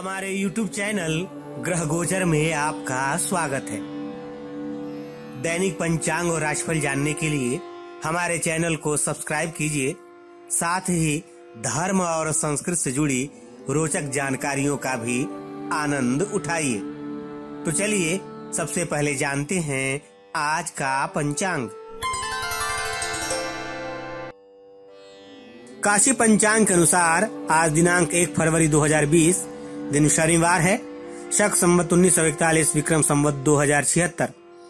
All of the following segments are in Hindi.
हमारे YouTube चैनल ग्रह गोचर में आपका स्वागत है। दैनिक पंचांग और राशिफल जानने के लिए हमारे चैनल को सब्सक्राइब कीजिए। साथ ही धर्म और संस्कृत से जुड़ी रोचक जानकारियों का भी आनंद उठाइए। तो चलिए सबसे पहले जानते हैं आज का पंचांग। काशी पंचांग के अनुसार आज दिनांक 1 फरवरी 2020 दिन शनिवार है। शक संवत 1941 विक्रम संवत 2076।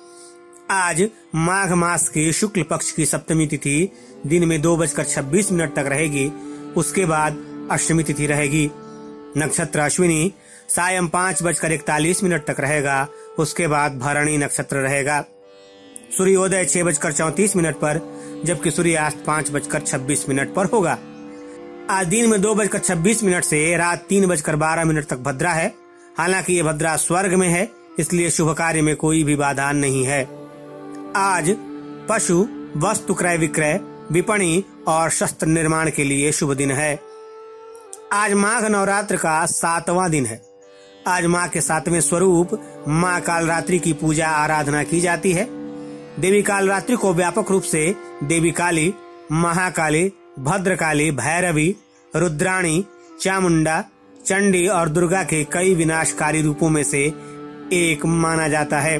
आज माघ मास के शुक्ल पक्ष की सप्तमी तिथि दिन में 2:26 तक रहेगी। उसके बाद अष्टमी तिथि रहेगी। नक्षत्र अश्विनी सायं 5:41 तक रहेगा। उसके बाद भरणी नक्षत्र रहेगा। सूर्योदय 6:34 पर, जबकि सूर्यास्त 5:26 पर होगा। आज दिन में 2:26 से रात 3:12 तक भद्रा है। हालांकि ये भद्रा स्वर्ग में है, इसलिए शुभ कार्य में कोई भी बाधा नहीं है। आज पशु वस्तु क्रय विक्रय, विपणि और शस्त्र निर्माण के लिए शुभ दिन है। आज माघ नवरात्र का 7वां दिन है। आज माँ के 7वें स्वरूप माँ कालरात्रि की पूजा आराधना की जाती है। देवी कालरात्रि को व्यापक रूप से देवी काली, महाकाली, भद्रकाली, भैरवी, रुद्राणी, चामुंडा, चंडी और दुर्गा के कई विनाशकारी रूपों में से एक माना जाता है।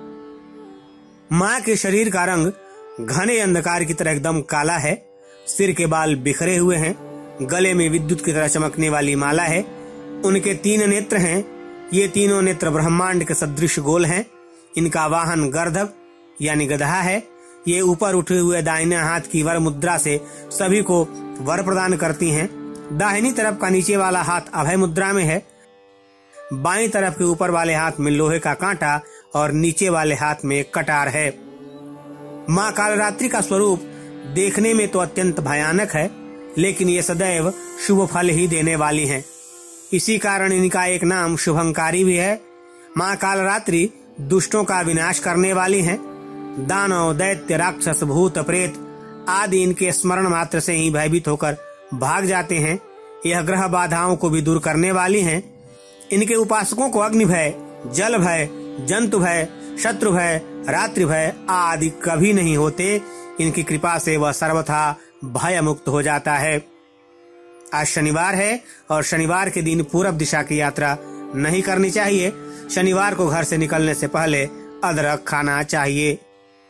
माँ के शरीर का रंग घने अंधकार की तरह एकदम काला है। सिर के बाल बिखरे हुए हैं। गले में विद्युत की तरह चमकने वाली माला है। उनके 3 नेत्र हैं। ये तीनों नेत्र ब्रह्मांड के सदृश गोल हैं। इनका वाहन गर्दभ यानी गधा है। ये ऊपर उठे हुए दाहिने हाथ की वर मुद्रा से सभी को वर प्रदान करती हैं। दाहिनी तरफ का नीचे वाला हाथ अभय मुद्रा में है। बाईं तरफ के ऊपर वाले हाथ में लोहे का कांटा और नीचे वाले हाथ में कटार है। माँ कालरात्रि का स्वरूप देखने में तो अत्यंत भयानक है, लेकिन ये सदैव शुभ फल ही देने वाली हैं। इसी कारण इनका एक नाम शुभंकारी भी है। माँ कालरात्रि दुष्टों का विनाश करने वाली हैं। दानव, दैत्य, राक्षस, भूत, प्रेत आदि इनके स्मरण मात्र से ही भयभीत होकर भाग जाते हैं। यह ग्रह बाधाओं को भी दूर करने वाली हैं। इनके उपासकों को अग्नि भय, जल भय, जंतु भय, शत्रु भय, रात्रि भय आदि कभी नहीं होते। इनकी कृपा से वह सर्वथा भय मुक्त हो जाता है। आज शनिवार है और शनिवार के दिन पूरब दिशा की यात्रा नहीं करनी चाहिए। शनिवार को घर से निकलने से पहले अदरक खाना चाहिए।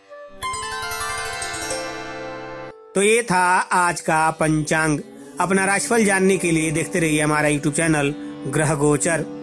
तो ये था आज का पंचांग। अपना राशिफल जानने के लिए देखते रहिए हमारा YouTube चैनल ग्रह गोचर।